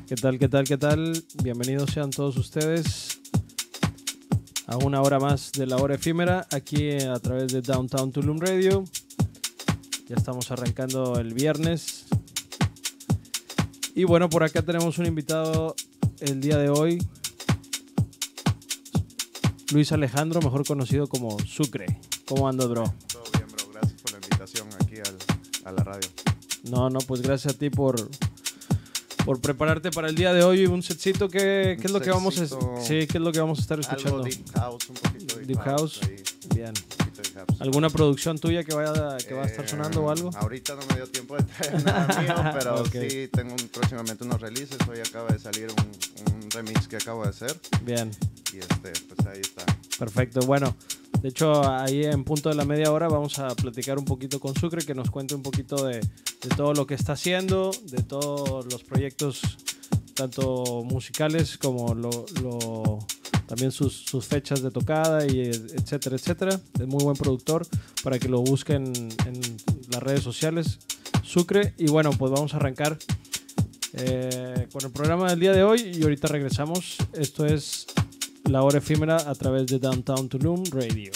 ¿Qué tal, qué tal, qué tal? Bienvenidos sean todos ustedes a una hora más de la hora efímera aquí a través de Downtown Tulum Radio. Ya estamos arrancando el viernes. Y bueno, por acá tenemos un invitado el día de hoy. Luis Alejandro, mejor conocido como Sucre. ¿Cómo andas, bro? Todo bien, bro. Gracias por la invitación aquí a la radio. No, pues gracias a ti por prepararte para el día de hoy un setcito. ¿Qué es lo que vamos a ¿qué es lo que vamos a estar escuchando? Algo deep house, un poquito de Deep house. Ahí, Bien. un poquito de house. ¿Alguna producción tuya que va a estar sonando o algo? Ahorita no me dio tiempo de traer nada mío, pero Okay. sí tengo próximamente unos releases. Hoy acaba de salir un remix que acabo de hacer. Bien. Y pues ahí está. Perfecto. Bueno, de hecho ahí en punto de la media hora vamos a platicar un poquito con Sucre, que nos cuente un poquito de todo lo que está haciendo, de todos los proyectos tanto musicales como también sus fechas de tocada y etcétera, etcétera. Es muy buen productor, para que lo busquen en las redes sociales, Sucre. Y bueno, pues vamos a arrancar con el programa del día de hoy y ahorita regresamos. Esto es La Hora Efímera a través de Downtown Tulum Radio.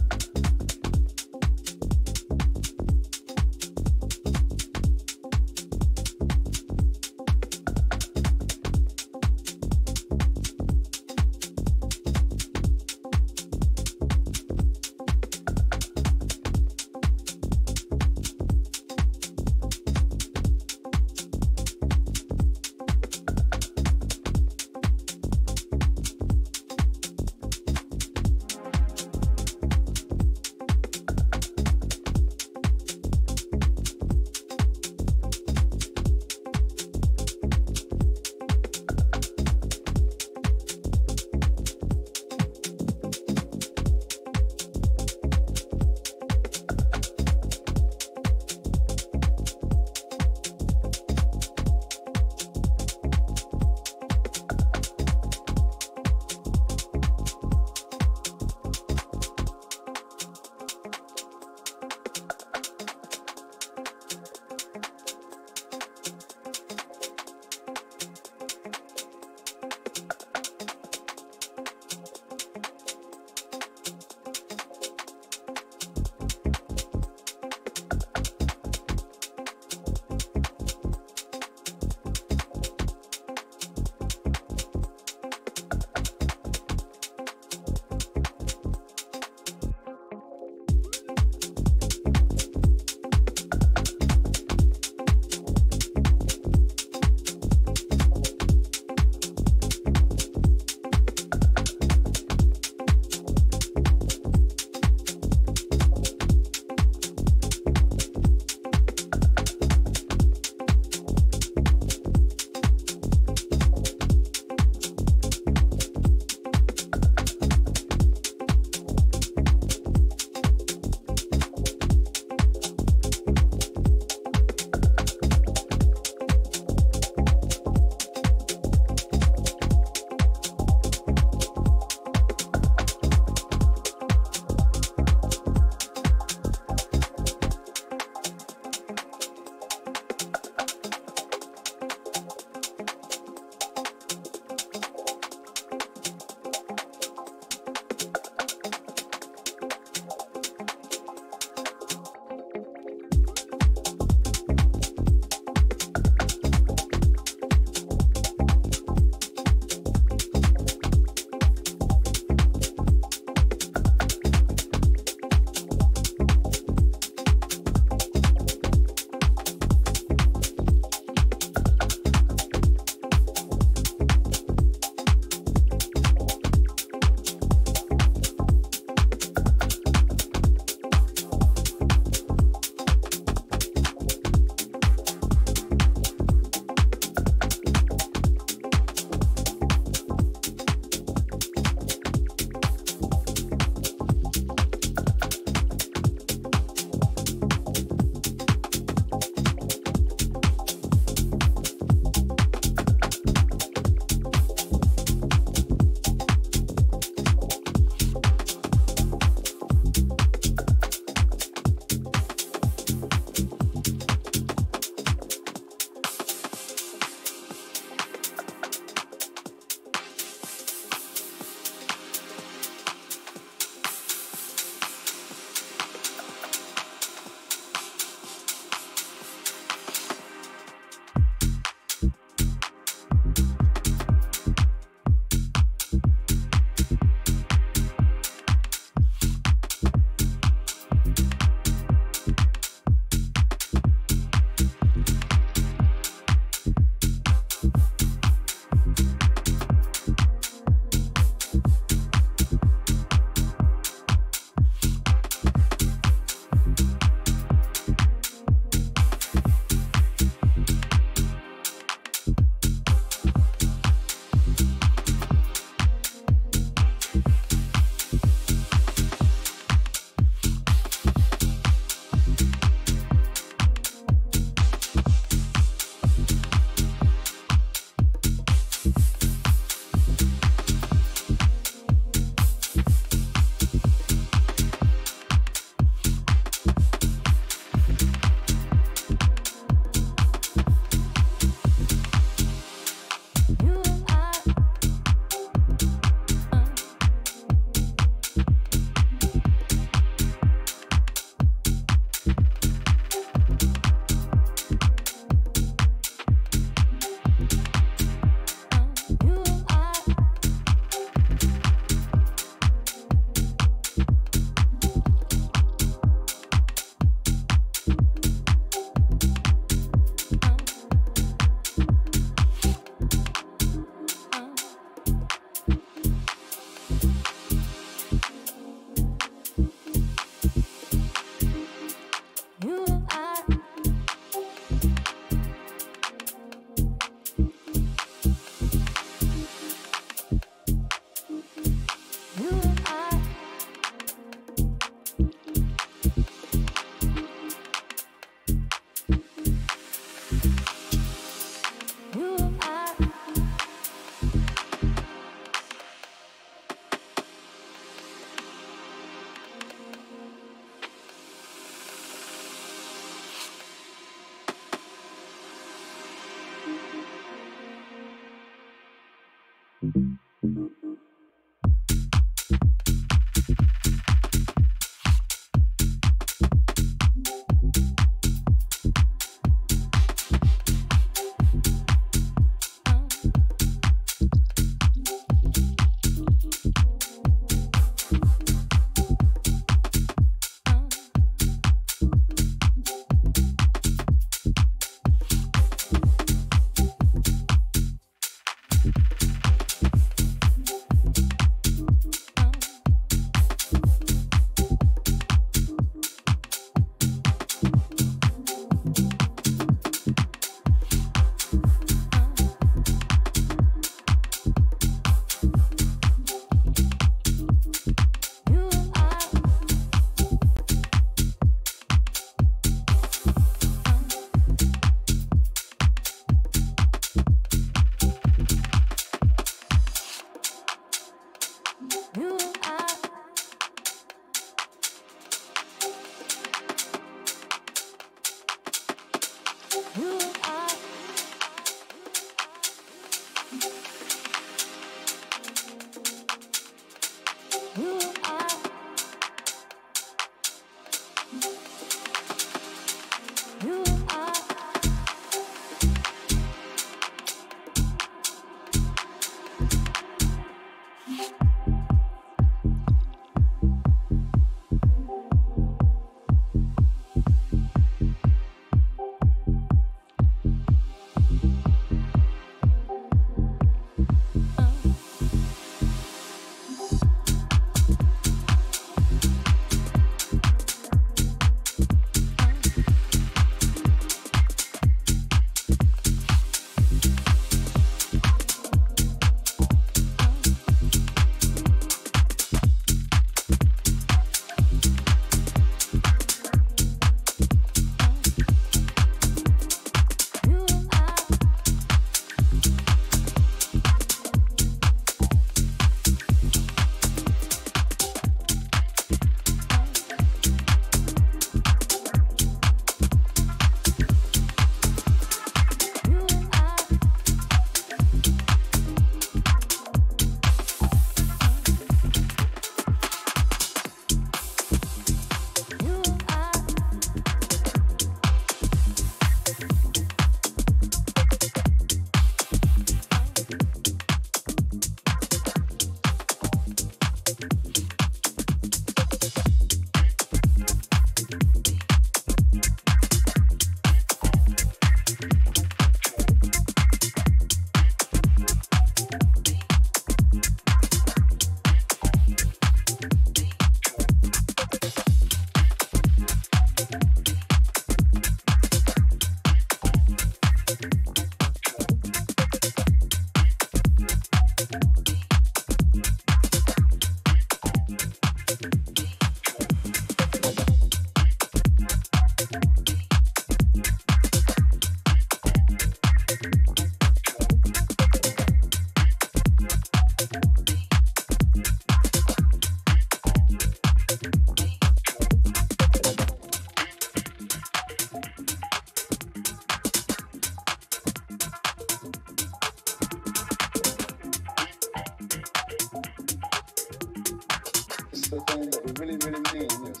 the thing that we really, really need. Yes.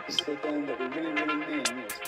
It's the thing that we really, really need music.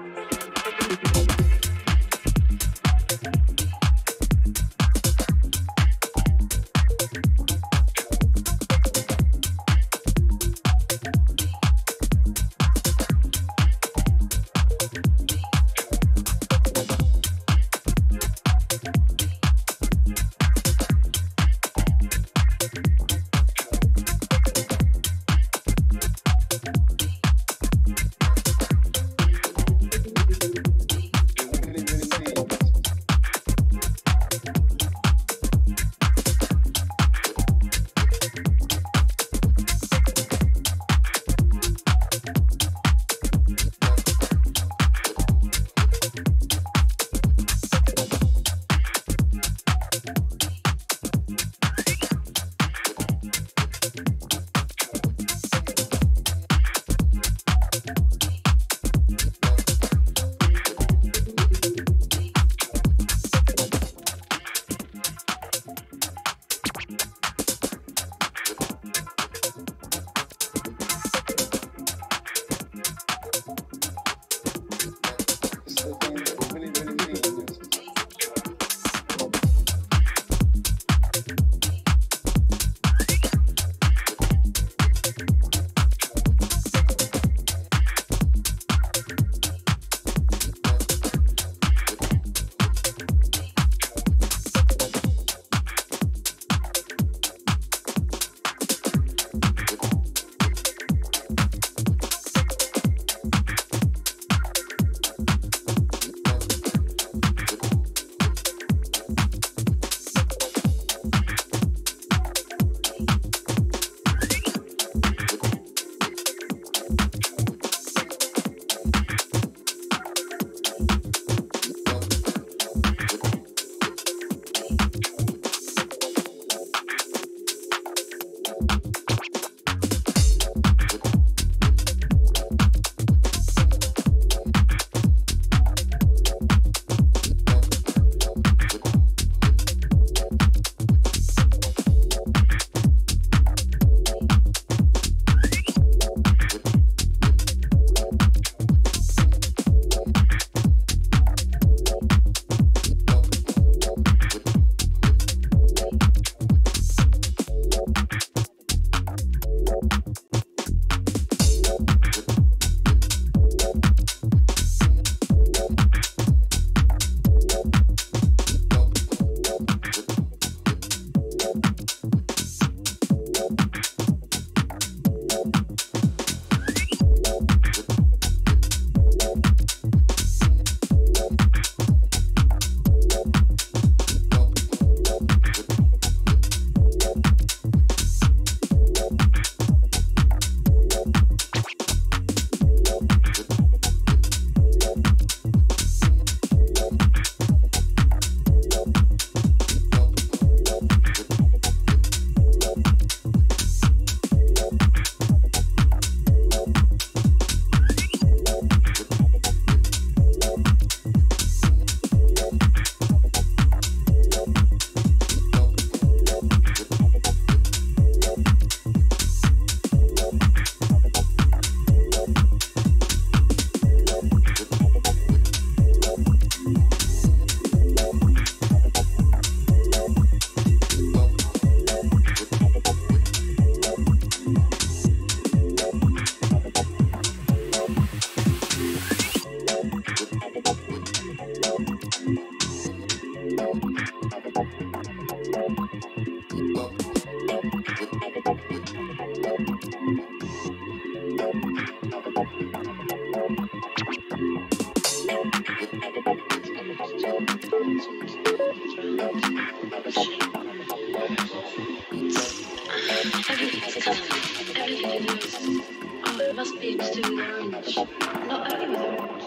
Everything's coloured. Everything is. Oh, it must be to do with orange. Not only with orange.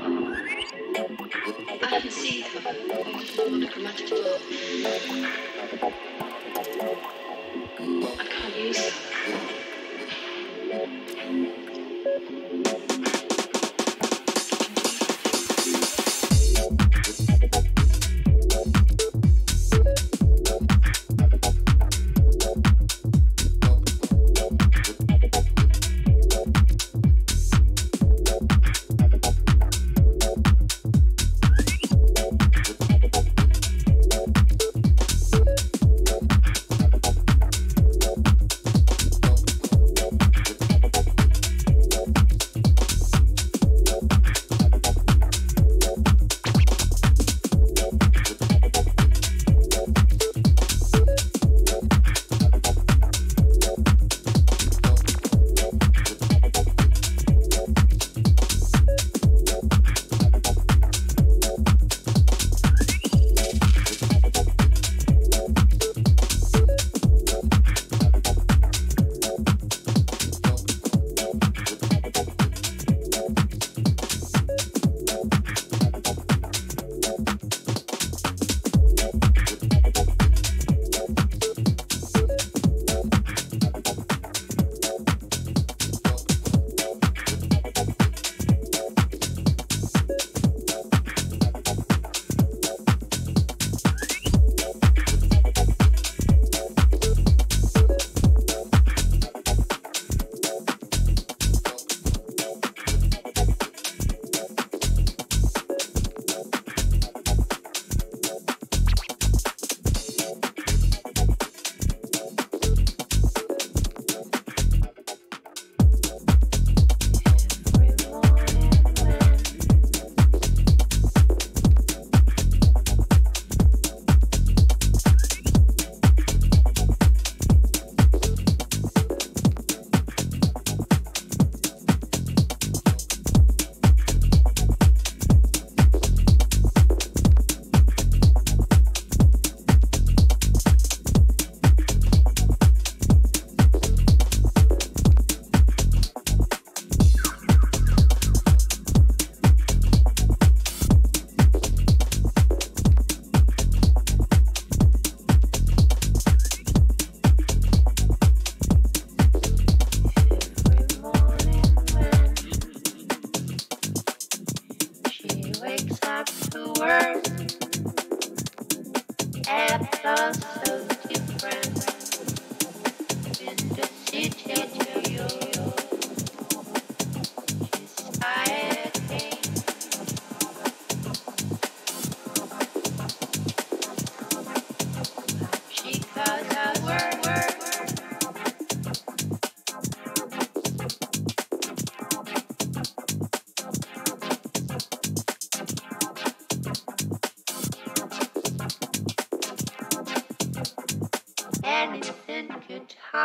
Oh. I can see them on a chromatic ball. I can't use them.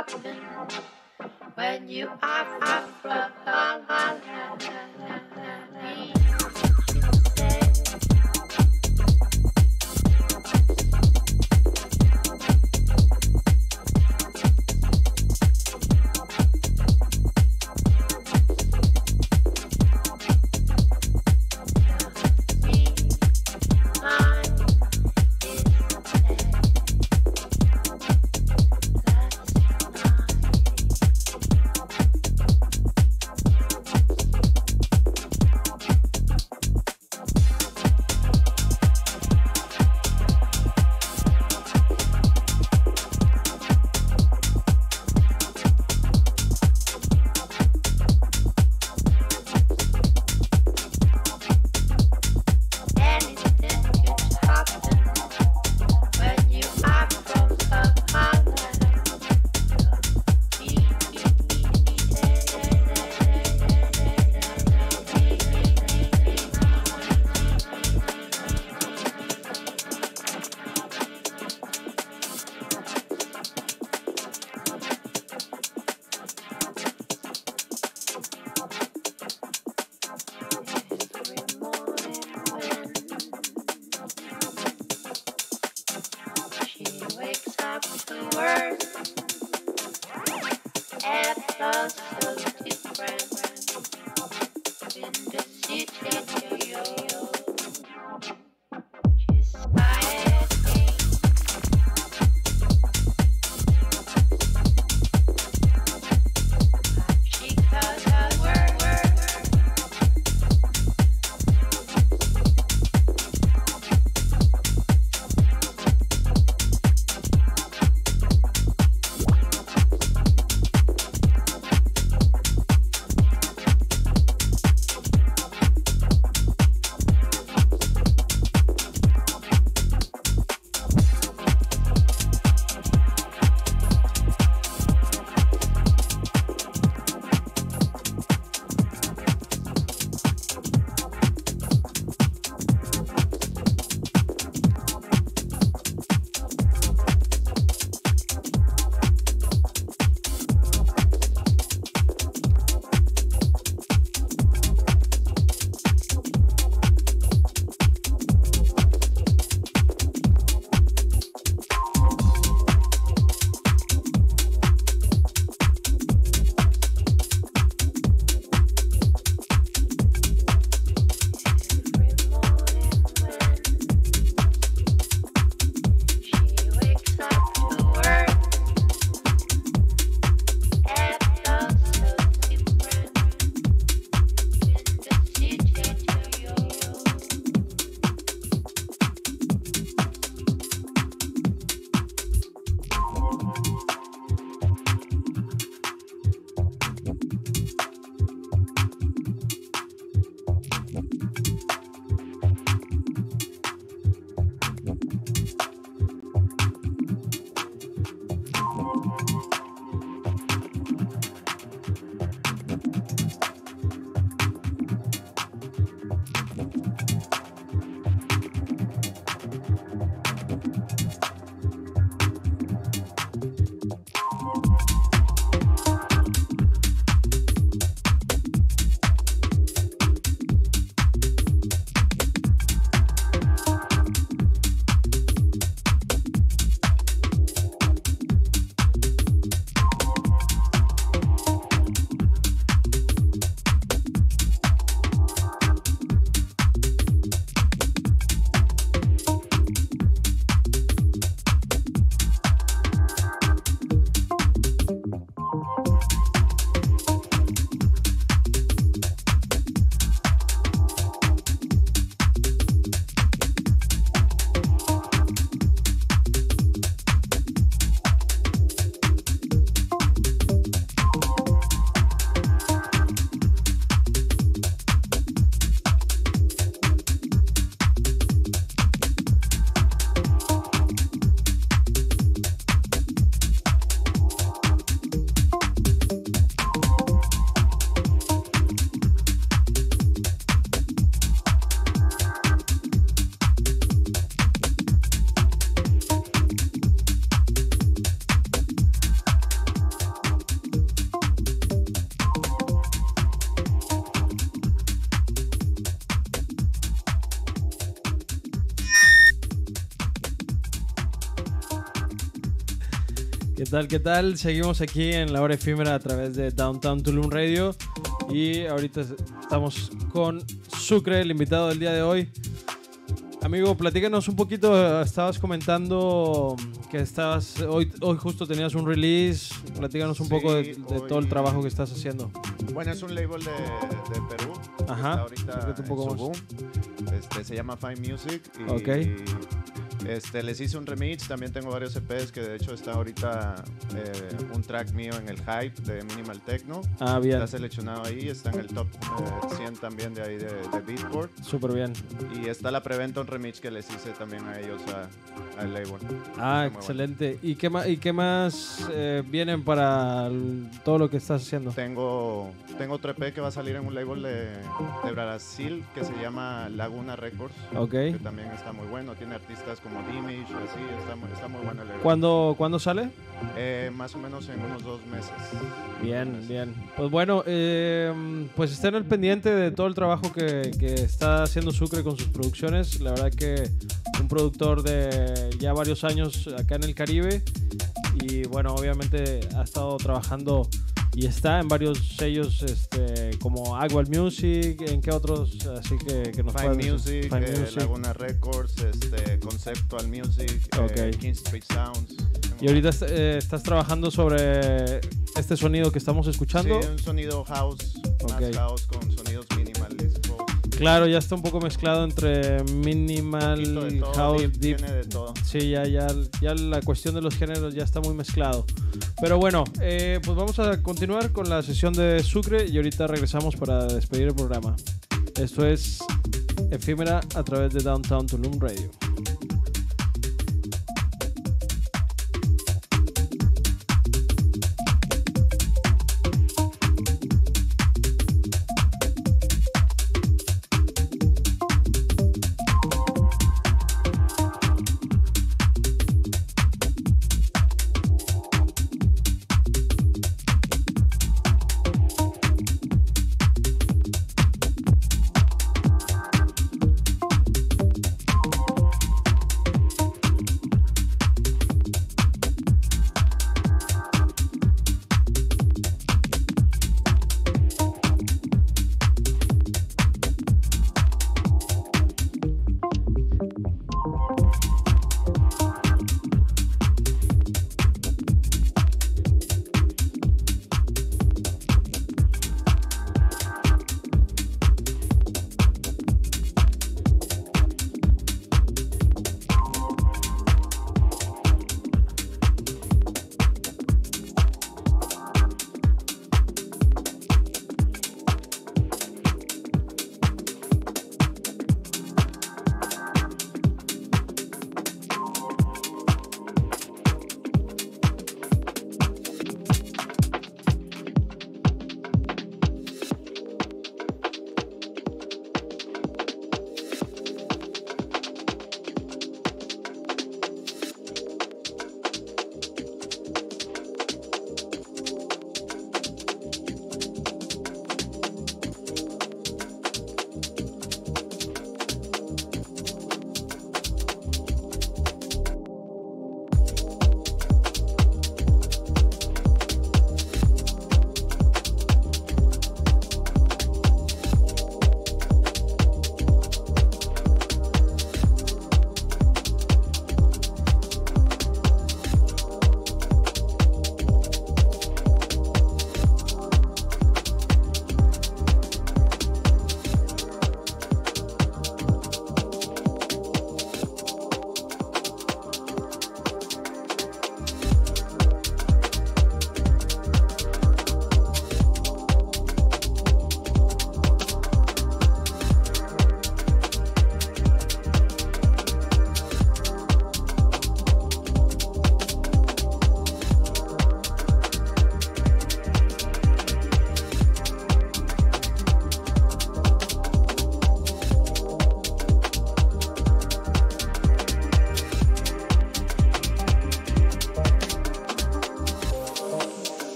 happen when you are from ¿Qué tal? ¿Qué tal? Seguimos aquí en la hora efímera a través de Downtown Tulum Radio y ahorita estamos con Sucre, el invitado del día de hoy. Amigo, platícanos un poquito, estabas comentando que hoy justo tenías un release, platícanos un poco de todo el trabajo que estás haciendo. Bueno, es un label de Perú. Ajá. Está ahorita Explícate un poco en su más. boom. Se llama Fine Music y Ok. les hice un remix. También tengo varios EPs que de hecho está ahorita un track mío en el Hype de Minimal Techno. Ah, bien, Está seleccionado ahí, está en el top 100 también de ahí de Beatport. súper bien. Y está la preventa, un remix que les hice también a ellos al label. Ah, Está muy excelente. ¿Y qué más vienen para todo lo que estás haciendo? Tengo otro EP que va a salir en un label de Brasil que se llama Laguna Records, Ok. que también está muy bueno. Tiene artistas como Dimage, así, está muy bueno el label. ¿Cuándo sale? Más o menos en unos 2 meses. Bien, bien. Pues bueno, pues estén al pendiente de todo el trabajo que está haciendo Sucre con sus producciones. La verdad que un productor de ya varios años acá en el Caribe y bueno, obviamente ha estado trabajando y está en varios sellos como Agua Music, ¿en qué otros? Así que nos Fine puedas decir? Music, Fine Music. Laguna Records, Conceptual Music, Ok. King Street Sounds. Y ahorita estás trabajando sobre este sonido que estamos escuchando. Sí, un sonido house, Ok. más house con sonidos minimalismos. Claro, ya está un poco mezclado entre Un poquito minimal, de todo, house, deep, deep. tiene de todo. Sí, ya la cuestión de los géneros ya está muy mezclado. Pero bueno, pues vamos a continuar con la sesión de Sucre y ahorita regresamos para despedir el programa. Esto es Efímera a través de Downtown Tulum Radio.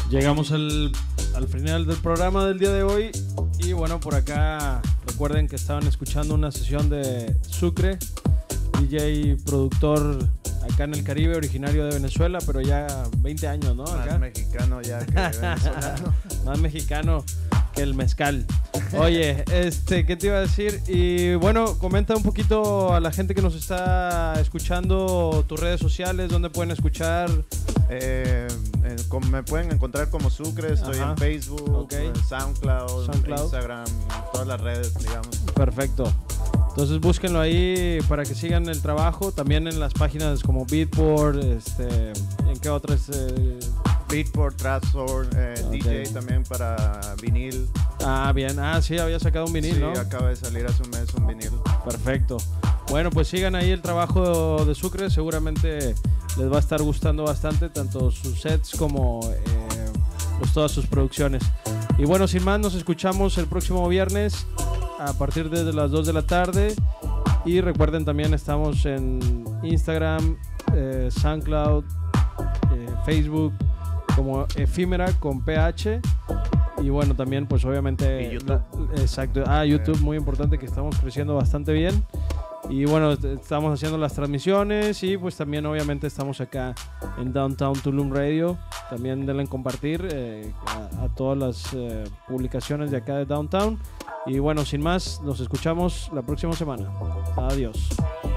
Llegamos al final del programa del día de hoy. Y bueno, por acá recuerden que estaban escuchando una sesión de Sucre, DJ productor acá en el Caribe, originario de Venezuela, pero ya 20 años, ¿no? Acá. Más mexicano ya que venezolano. Más mexicano que el mezcal. Oye, ¿qué te iba a decir? Y bueno, comenta un poquito a la gente que nos está escuchando tus redes sociales, dónde pueden escuchar. Me pueden encontrar como Sucre, estoy Ajá. en Facebook, Ok. en SoundCloud, Instagram, todas las redes, digamos. Perfecto. Entonces búsquenlo ahí para que sigan el trabajo. También en las páginas como Beatport, ¿en qué otras? Beatport, Trapsource, Ok. DJ también para vinil. Ah, bien. Ah, sí, había sacado un vinil, Sí, ¿no? acaba de salir hace un mes un vinil. Perfecto. Bueno, pues sigan ahí el trabajo de Sucre. Seguramente les va a estar gustando bastante, tanto sus sets como pues todas sus producciones. Y bueno, sin más, nos escuchamos el próximo viernes a partir de las 2 de la tarde. Y recuerden, también estamos en Instagram, SoundCloud, Facebook, como Efímera con PH. Y bueno, también pues obviamente... Y YouTube. Exacto. YouTube, muy importante, que estamos creciendo bastante bien. Y bueno, estamos haciendo las transmisiones y pues también obviamente estamos acá en Downtown Tulum Radio. También denle en compartir a todas las publicaciones de acá de Downtown. Y bueno, sin más, nos escuchamos la próxima semana. Adiós.